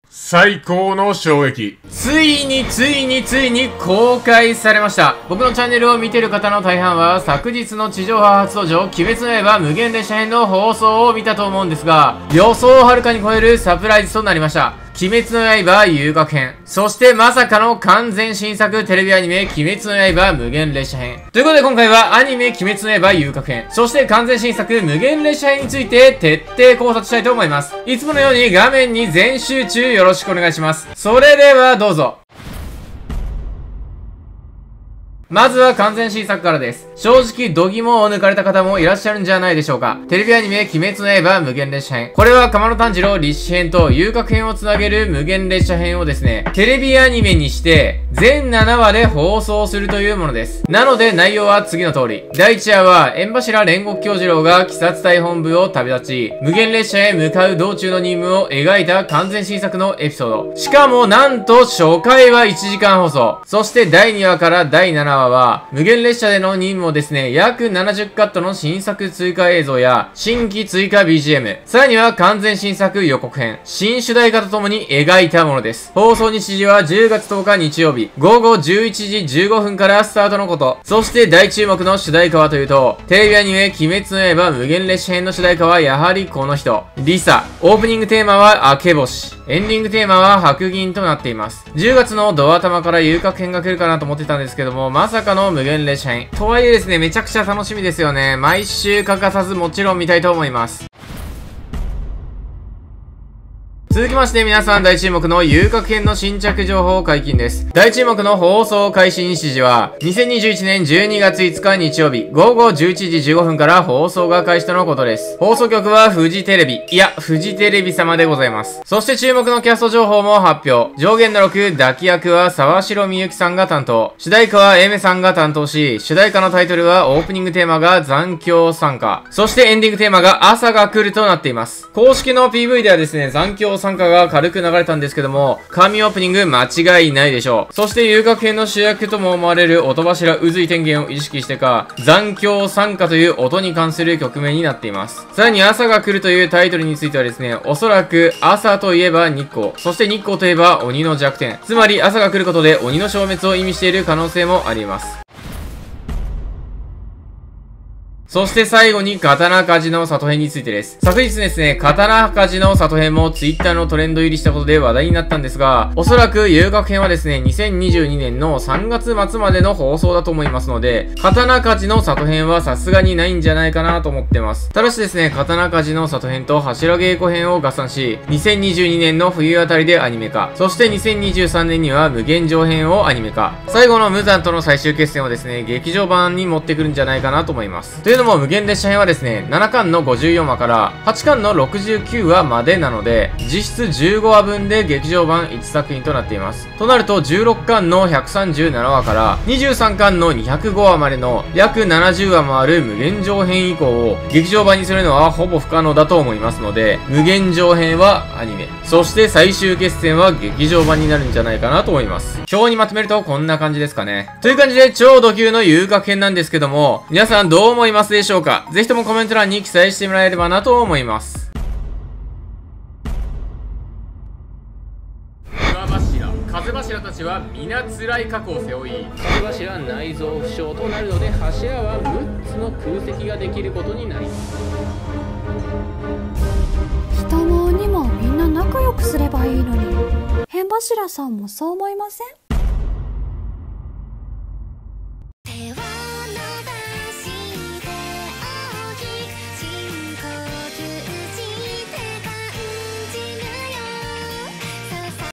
最高の衝撃。ついに公開されました。僕のチャンネルを見てる方の大半は昨日の地上波初登場鬼滅の刃無限列車編の放送を見たと思うんですが、予想をはるかに超えるサプライズとなりました。鬼滅の刃遊郭編。そしてまさかの完全新作テレビアニメ鬼滅の刃無限列車編。ということで今回はアニメ鬼滅の刃遊郭編、そして完全新作無限列車編について徹底考察したいと思います。いつものように画面に全集中よろしくお願いします。それではどうぞ。まずは完全新作からです。正直、度肝を抜かれた方もいらっしゃるんじゃないでしょうか。テレビアニメ、鬼滅の刃無限列車編。これは、鎌野炭治郎立志編と遊郭編をつなげる無限列車編をですね、テレビアニメにして、全7話で放送するというものです。なので、内容は次の通り。第1話は、縁柱煉獄教次郎が鬼殺隊本部を旅立ち、無限列車へ向かう道中の任務を描いた完全新作のエピソード。しかも、なんと、初回は1時間放送。そして、第2話から第7話は、無限列車での任務をですね、約70カットの新作追加映像や、新規追加 BGM、さらには完全新作予告編、新主題歌とともに描いたものです。放送日時は10月10日日曜日、午後11時15分からスタートのこと。そして大注目の主題歌はというと、テレビアニメ鬼滅の刃無限列車編の主題歌はやはりこの人、リサ。オープニングテーマは明け星。エンディングテーマは白銀となっています。10月のドア玉から遊郭編が来るかなと思ってたんですけども、まさかの無限列車編。とはいえですね、めちゃくちゃ楽しみですよね。毎週欠かさずもちろん見たいと思います。続きまして皆さん大注目の遊郭編の新着情報解禁です。大注目の放送開始日時は、2021年12月5日日曜日、午後11時15分から放送が開始とのことです。放送局はフジテレビ、いや、フジテレビ様でございます。そして注目のキャスト情報も発表。上限の6、抱き役は沢城みゆきさんが担当。主題歌はエメさんが担当し、主題歌のタイトルはオープニングテーマが残響参加。そしてエンディングテーマが朝が来るとなっています。公式の PV ではですね、残響参加が軽く流れたんですけども、神オープニング間違いないでしょう。そして遊郭編の主役とも思われる音柱渦井天元を意識してか、残響参加という音に関する曲名になっています。さらに朝が来るというタイトルについてはですね、おそらく朝といえば日光、そして日光といえば鬼の弱点。つまり朝が来ることで鬼の消滅を意味している可能性もあります。そして最後に、刀鍛冶の里編についてです。昨日ですね、刀鍛冶の里編も Twitter のトレンド入りしたことで話題になったんですが、おそらく遊郭編はですね、2022年の3月末までの放送だと思いますので、刀鍛冶の里編はさすがにないんじゃないかなと思ってます。ただしですね、刀鍛冶の里編と柱稽古編を合算し、2022年の冬あたりでアニメ化、そして2023年には無限上編をアニメ化、最後の無惨との最終決戦をですね、劇場版に持ってくるんじゃないかなと思います。というのも無限列車編はですね、7巻の54話から8巻の69話までなので、実質15話分で劇場版1作品となっています。となると16巻の137話から23巻の205話までの約70話もある無限上編以降を劇場版にするのはほぼ不可能だと思いますので、無限上編はアニメ、そして最終決戦は劇場版になるんじゃないかなと思います。表にまとめるとこんな感じですかね。という感じで超ド級の遊郭編なんですけども、皆さんどう思いますでしょうか？ぜひともコメント欄に記載してもらえればなと思います。岩柱、風柱たちは皆辛い過去を背負い、風柱内臓負傷となるので柱は6つの空席ができることになります。 人も鬼もみんな仲良くすればいいのに、辺柱さんもそう思いません？